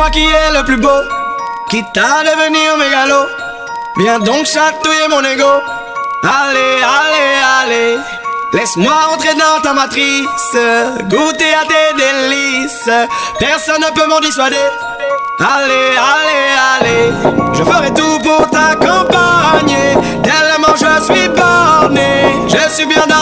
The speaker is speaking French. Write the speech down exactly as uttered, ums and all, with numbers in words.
moi qui est le plus beau, quitte à devenir mégalo. Viens donc chatouiller mon ego. Allez, allez, allez, laisse-moi entrer dans ta matrice, goûter à tes délices. Personne ne peut m'en dissuader. Allez, allez, allez, je ferai tout pour t'accompagner. Tellement je suis borné, je suis bien dans